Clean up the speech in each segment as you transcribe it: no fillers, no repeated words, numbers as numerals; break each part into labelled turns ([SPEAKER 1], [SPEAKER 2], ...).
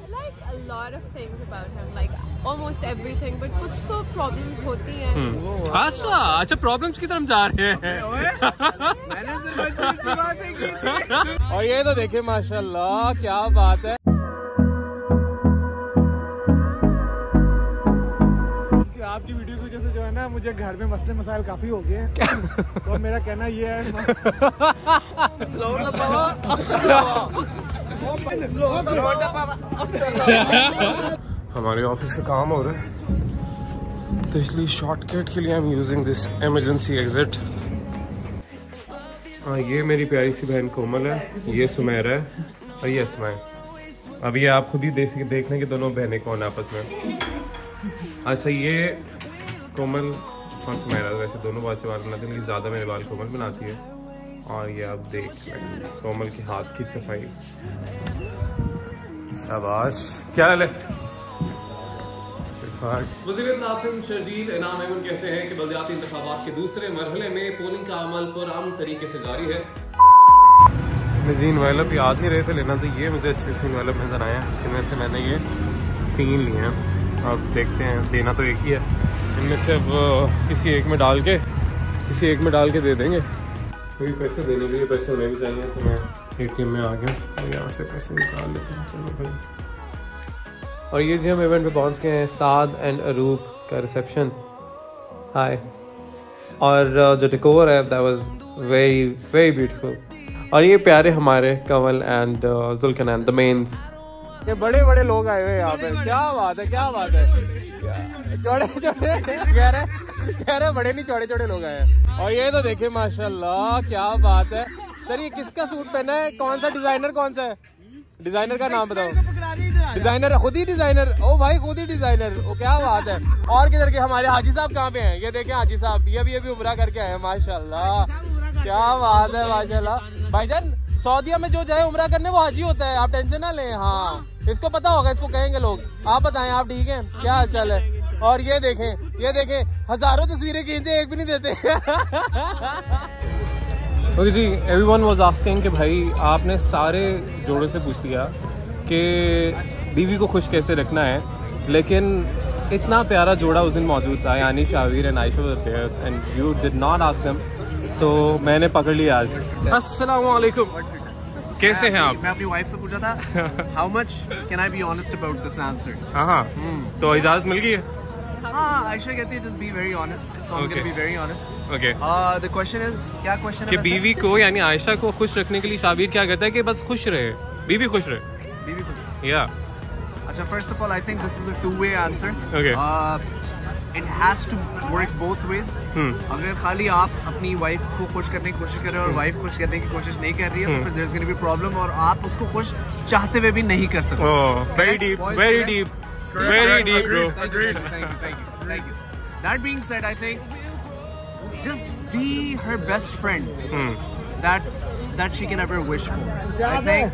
[SPEAKER 1] like a lot of things about him, like almost everything, but कुछ तो problems होती हैं।
[SPEAKER 2] अच्छा प्रॉब्लम्स की तरफ जा रहे हैं।
[SPEAKER 3] मैंने सिर्फ अच्छी बातें की थी।
[SPEAKER 2] और ये तो देखिए माशाल्लाह क्या बात है।
[SPEAKER 3] आपकी वीडियो की वजह से जो है ना मुझे घर में मसले मसाइल काफी हो गए हैं। तो मेरा कहना ये है
[SPEAKER 2] हमारे ऑफिस का काम हो रहा है तो इसलिए शॉर्टकट के लिए I am using this emergency exit. ये मेरी प्यारी सी बहन कोमल है, ये सुमेरा है और ये अस्मा है। अब ये आप खुद ही देखने की दोनों बहनें कौन आपस में। अच्छा ये कोमल और सुमेरा वैसे दोनों बाल से बाल बनाती है, लेकिन ज़्यादा मेरे बाल कोमल बनाती है। और ये आप देख कोमल के हाथ की सफाई। शाबाश, क्या हाल है? शर्जील इनाम अहमद कहते हैं कि बलदियाती इंतखाबात के दूसरे मरहले में पोलिंग का अमल पुरअमन तरीके से जारी है। नजीन वाइलअप याद नहीं रहे थे लेना, तो ये मुझे अच्छे सीन वाइलअप नजर आए हैं, इनमें से मैंने ये 3 लिए हैं। अब देखते हैं, देना तो एक ही है, इनमें से अब किसी एक में डाल के दे देंगे। क्योंकि पैसे देने के लिए पैसे उन्हें भी चाहिए, तो मैं ATM में आ गया और यहाँ से पैसे निकाल लेते हैं। चलो भाई। और ये जी हम इवेंट पे पहुँच गए हैं, साद एंड अरूप का रिसेप्शन। हाय। और जो डेकोर है that was very very beautiful. और ये प्यारे हमारे Kamal and Zulqarnain the men's. ये बड़े बड़े लोग आए हुए हैं यहाँ पे। क्या बात है, क्या बात है। चौड़े कह रहे बड़े नहीं, चौड़े चौड़े लोग आए हैं। और ये तो देखिए माशाल्लाह क्या बात है। सर ये किसका सूट पहना है? कौन सा डिजाइनर, कौन सा है डिजाइनर का नाम बताओ। डिजाइनर, खुद ही डिजाइनर। ओ भाई खुद ही डिजाइनर। ओ क्या बात है। और किधर के हमारे हाजी साहब कहाँ पे हैं? ये देखें हाजी साहब, ये भी उम्रा करके आए हैं माशाल्लाह। क्या बात है माशाल्लाह। भाईजान सऊदीया में जो जाए उम्रा करने वो हाजी होता है, आप टेंशन ना लें। हाँ इसको पता होगा, इसको कहेंगे लोग। आप बताएं, आप ठीक हैं? क्या हाल चाल है? और ये देखें हजारों तस्वीरें खींचते, एक भी नहीं देते। ओके जी, एवरीवन वाज आस्किंग कि भाई आपने सारे जोड़ों से पूछ लिया कि बीवी को खुश कैसे रखना है, लेकिन इतना प्यारा जोड़ा उस दिन मौजूद था, यानी Shahveer and Ayesha was there and you did not ask them, तो मैंने पकड़ लिया आज। अस्सलाम वालेकुम, कैसे हैं आप?
[SPEAKER 3] मैं अपनी वाइफ से पूछा था how much can I be honest about this answer.
[SPEAKER 2] हाँ तो इजाजत मिल गई है?
[SPEAKER 3] हाँ, आयशा कहती है just be very honest, so I'm gonna be very honest.
[SPEAKER 2] Okay.
[SPEAKER 3] The question is, क्या question है?
[SPEAKER 2] कि बीवी को यानी आयशा को खुश रखने के लिए शावीर क्या कहता है कि बस खुश रहे, बीवी खुश रहे।
[SPEAKER 3] बीवी खुश।
[SPEAKER 2] या
[SPEAKER 3] अच्छा, first of all, I think this is a two-way answer.
[SPEAKER 2] Okay.
[SPEAKER 3] It has to work both ways. अगर खाली आप अपनी वाइफ को खुश करने की कोशिश कर रहे हो और वाइफ खुश करने की कोशिश नहीं कर रही है, तो फिर there's gonna be problem और आप उसको खुश चाहते हुए भी नहीं कर सकते।
[SPEAKER 2] Oh, very deep, very deep. Very deep, bro.
[SPEAKER 3] Agreed. Thank you. That being said, I think just be her best friend that she can ever wish for. I think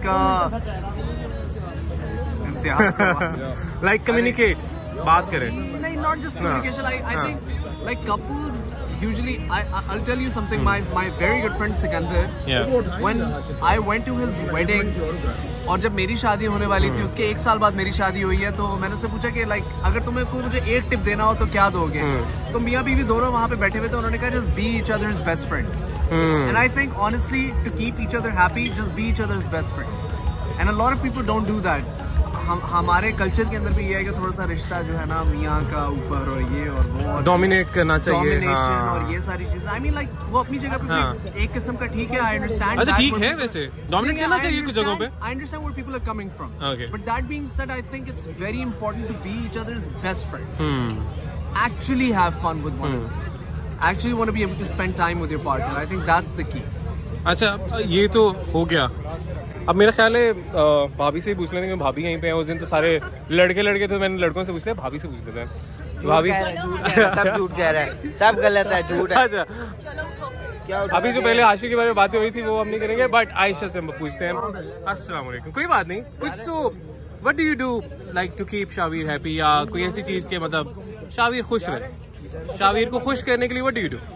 [SPEAKER 2] like communicate. बात करें.
[SPEAKER 3] Not just communication. I think like couples usually. I'll tell you something. My very good friend Sikandar.
[SPEAKER 2] Yeah.
[SPEAKER 3] When I went to his wedding. और जब मेरी शादी होने वाली थी, उसके 1 साल बाद मेरी शादी हुई है, तो मैंने उससे पूछा कि लाइक अगर तुम्हें कोई मुझे एक टिप देना हो तो क्या दोगे? तो मियाँ बीवी दोनों वहाँ पे बैठे हुए थे, उन्होंने कहा just be each other's best friends. And I think honestly to keep each other happy, just be each other's best friends. And a lot of people don't do that. हमारे कल्चर के अंदर भी ये है कि थोड़ा सा रिश्ता जो है ना मियाँ का ऊपर और ये और वो
[SPEAKER 2] डोमिनेट करना चाहिए,
[SPEAKER 3] डोमिनेशन और ये सारी चीजें। आई मीन लाइक वो अपनी जगह पे एक किस्म का ठीक है, आई अंडरस्टैंड।
[SPEAKER 2] अच्छा ठीक है, वैसे डोमिनेट करना चाहिए कुछ जगहों पे।
[SPEAKER 3] I understand where people are coming from,
[SPEAKER 2] Okay.
[SPEAKER 3] But that being said I think it's very important to be each other's best friends, actually have fun with one another, actually want to be able to spend time with your partner. I think that's the key.
[SPEAKER 2] अच्छा ये तो हो गया, अब मेरा ख्याल है भाभी से ही पूछ लेंगे, भाभी यहीं पे हैं। उस दिन तो सारे लड़के थे, मैंने लड़कों से पूछ लिया, भाभी से पूछ लेते हैं। भाभी
[SPEAKER 4] सब झूठ कह रहा है, सब गलत है, झूठ है।
[SPEAKER 2] अच्छा अभी जो पहले आशिक के बारे में बातें हुई थी वो हम नहीं करेंगे, बट आयशा से हम पूछते हैं। अस्सलाम वालेकुम। कोई बात नहीं, कुछ तो what do you do like to keep Shahveer happy, या कोई ऐसी चीज के मतलब शावीर खुश रहे, शावीर को खुश करने के लिए व्हाट डू यू डू?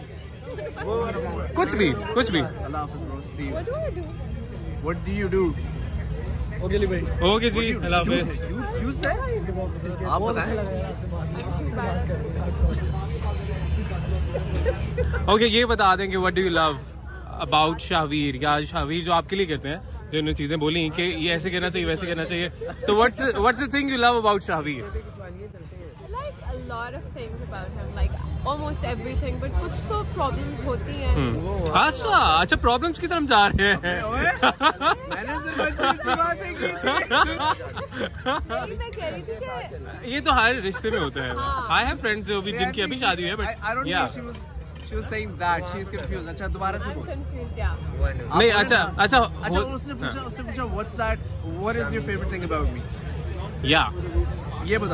[SPEAKER 2] कुछ भी
[SPEAKER 3] What do you do?
[SPEAKER 2] Okay जी, अल्लाह हाफिज़।
[SPEAKER 3] आप बताएं।
[SPEAKER 2] ओके, ये बता दें कि what do you love about Shahveer, या शाहवीर जो आपके लिए करते हैं, जो उन्होंने चीज़ें बोली कि ये ऐसे करना चाहिए वैसे करना चाहिए, तो what's the thing you love about Shahveer?
[SPEAKER 1] like a lot of things about him, like almost everything, but कुछ तो problems होती हैं।
[SPEAKER 2] अच्छा, प्रॉब्लम्स की तरफ जा रहे हैं।
[SPEAKER 3] मैंने सिर्फ अच्छी बातें की
[SPEAKER 1] यही मैं कह रही थी कि
[SPEAKER 2] ये तो हर रिश्ते में होता है। आई हैव फ्रेंड्स जो भी जिनकी अभी शादी हुई है, बट या
[SPEAKER 3] she was saying that she is confused. अच्छा दोबारा से
[SPEAKER 1] I'm
[SPEAKER 3] बोल।
[SPEAKER 1] confused, yeah.
[SPEAKER 2] नहीं, अच्छा
[SPEAKER 3] अच्छा उसने पूछा what's that, what is your favorite thing about me?
[SPEAKER 2] या
[SPEAKER 3] ये बता।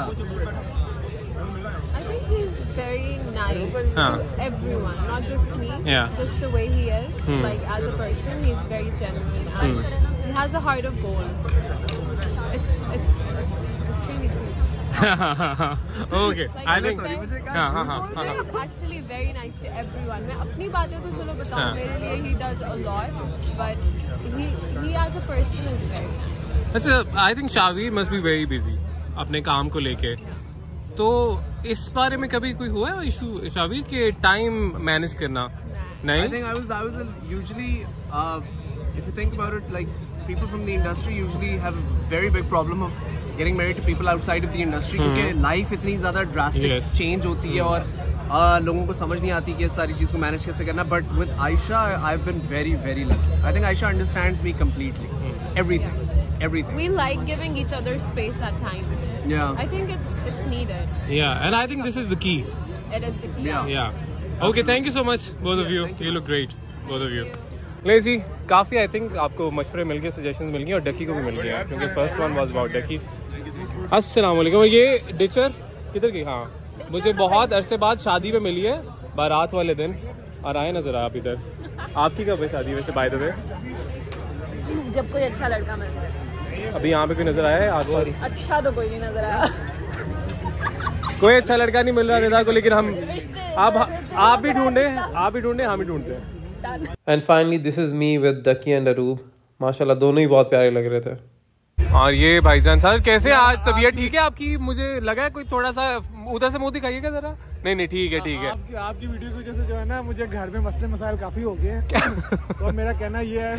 [SPEAKER 1] I think he's very nice
[SPEAKER 2] हाँ.
[SPEAKER 1] to everyone, not just me.
[SPEAKER 2] Yeah.
[SPEAKER 1] Just the way he is, like as a person, he's very genuine. And he has a heart of gold. It's really cute.
[SPEAKER 2] Okay, I think
[SPEAKER 1] He's actually very nice to everyone. मैं अपनी बातें तो चलो बताऊँ, मेरे लिए he does a lot, but he as a person is very nice.
[SPEAKER 2] अच्छा, I think Shahveer must be very busy अपने काम को लेके, तो इस बारे में कभी कोई हुआ है इशू शाहवीर के टाइम मैनेज करना? नहीं,
[SPEAKER 3] I think I was usually if you think about it, like people from the industry usually have a very big problem of getting married to people outside of the industry, क्योंकि life इतनी ज़्यादा drastic change होती है और लोगों को समझ नहीं आती कि इस सारी चीज़ को मैनेज कैसे करना। But with Ayesha I have been very very lucky. I think Ayesha understands me completely, everything.
[SPEAKER 1] We like giving each other space at times.
[SPEAKER 3] Yeah.
[SPEAKER 1] I think it's needed.
[SPEAKER 2] yeah, and I think this is the key.
[SPEAKER 1] It is the key.
[SPEAKER 2] Yeah. Okay, thank you so much both of you. You look great, both of you. ले जी, काफ़ी I think आपको मशवरे मिल गए, suggestions मिल गए, और डकी को भी मिल गया, क्योंकि first one was about Ducky. अस्सलाम वालेकुम। ये डिचर किधर गई? हाँ, मुझे बहुत अरसे बाद शादी पे मिली है, बारात वाले दिन, और आए नजर आप इधर। आपकी कब है शादी वैसे, बाय द वे?
[SPEAKER 5] जब कोई अच्छा लड़का मिल जाए।
[SPEAKER 2] अभी यहाँ पे कोई नजर आया है आसपास?
[SPEAKER 5] अच्छा तो कोई नहीं नजर आया।
[SPEAKER 2] कोई अच्छा लड़का नहीं मिल रहा रिदा को, लेकिन हम आप भी ढूंढे, हम भी ढूंढते हैं। And finally this is me with Ducky and Aroob. माशाल्लाह दोनों ही बहुत प्यारे लग रहे थे। और ये भाईजान सर कैसे, आज तबीयत ठीक है आपकी? मुझे लगा है कोई थोड़ा सा उधर से मुंह दिखाइएगा जरा। नहीं ठीक है, ठीक है।
[SPEAKER 6] आपकी वीडियो की वजह से जो है ना, मुझे घर में मसले मसाइल काफी हो गए हैं। तो मेरा कहना ये है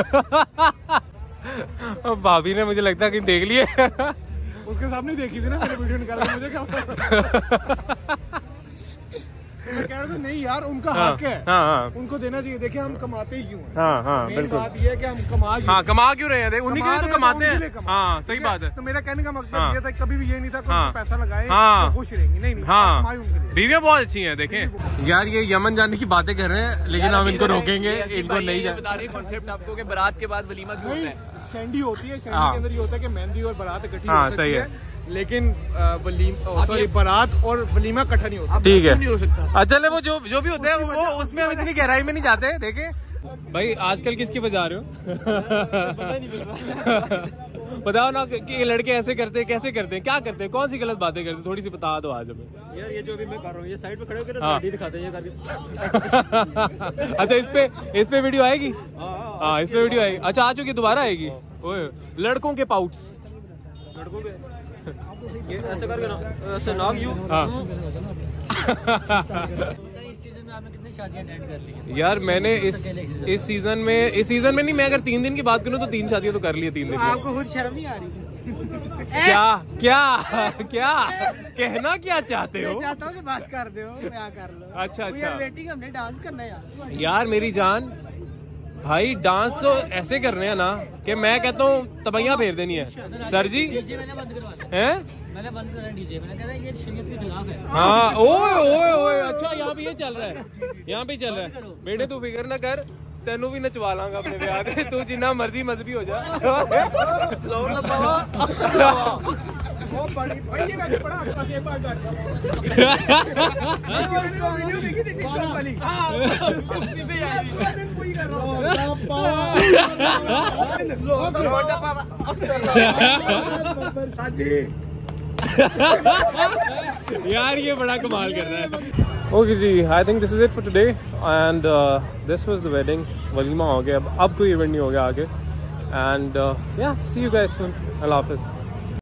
[SPEAKER 2] अब भाभी ने मुझे लगता है कि देख लिए
[SPEAKER 6] उसके सामने देखी थी ना मेरी वीडियो निकाल के, मुझे क्या पता। मैं कह रहा था नहीं यार, उनका हक है। उनको देना चाहिए। देखिए हम कमाते ही क्यों हैं। मेन बात ये है कि हम
[SPEAKER 2] कमा क्यों रहे हैं, उन्हीं के लिए तो कमाते हैं। हाँ, सही बात है।
[SPEAKER 6] तो मेरा कहने का मकसद ये था, कभी भी ये नहीं था कि पैसा लगाए तो खुश रहेंगे। नहीं
[SPEAKER 2] हाँ, बीवियाँ बहुत अच्छी हैं। देखें यार, ये यमन जाने की बातें कर रहे हैं, लेकिन हम इनको रोकेंगे, इनको नहीं जाए।
[SPEAKER 3] कॉन्सेप्ट आपको कि बारात के बाद वलीमा क्यों होता है?
[SPEAKER 6] सैंडी होती है, सैंडी के अंदर ये होता है कि मेहंदी और बारात इकट्ठी हो सकती है, लेकिन बारात और वलीमा इकट्ठा नहीं हो सकता।
[SPEAKER 2] ठीक है, अच्छा वो जो भी होता है वो उसमें हम इतनी गहराई में नहीं जाते। देखे भाई, आजकल किसकी बजा रहे हो? बताओ ना कि लड़के ऐसे करते हैं, कैसे करते हैं, क्या करते हैं, कौन सी गलत बातें करते हैं, थोड़ी सी बता दो आज हमें।
[SPEAKER 6] यार ये जो भी मैं कर रहा हूँ, ये साइड पे खड़े होकर दाढ़ी दिखाते हैं ये
[SPEAKER 2] अच्छा, इस पे वीडियो आएगी? हाँ, इस पे वीडियो आएगी। अच्छा, आ चुकी, दोबारा आएगी। ओए, लड़कों के पाउट्स,
[SPEAKER 6] लड़कों के ये ऐसे करके ना, ऐसे नाक यूं।
[SPEAKER 5] इस सीजन में आपने कितनी शादियां अटेंड कर ली हैं?
[SPEAKER 2] यार मैंने इस सीजन में नहीं, मैं अगर 3 दिन की बात करूँ तो 3 शादियां तो कर ली है 3 दिन में।
[SPEAKER 6] आपको खुद शर्म नहीं आ रही?
[SPEAKER 2] क्या कहना क्या चाहते हो?
[SPEAKER 6] मैं चाहता हूँ कि बात कर दो, क्या कर लो।
[SPEAKER 2] अच्छा
[SPEAKER 6] वेटिंग, हमने डांस करना है
[SPEAKER 2] यार मेरी जान भाई, डांस तो ऐसे कर रहे हैं ना कि मैं कहता हूँ तबैयां फेर देनी है। सर जी
[SPEAKER 5] डीजे मैंने बंद करवाना
[SPEAKER 2] है,
[SPEAKER 5] मैंने बंद करवाना डीजे। मैंने कहा ये शरीयत के खिलाफ है।
[SPEAKER 2] हाँ, ओए अच्छा, यहाँ पे ये चल रहा है, यहाँ पे चल रहा है। बेटे तू फिक्र ना कर, तेनू भी नचवा लांगा अपने ब्याह ते, तू जिन्ना मर्जी मजहबी हो जा। यार ये बड़ा कमाल कर रहा है। ओके जी, I think this is it for today and this was the wedding. वलीमा हो गया, अब कोई इवेंट नहीं हो गया आगे। and yeah, see you guys soon. Allah Hafiz.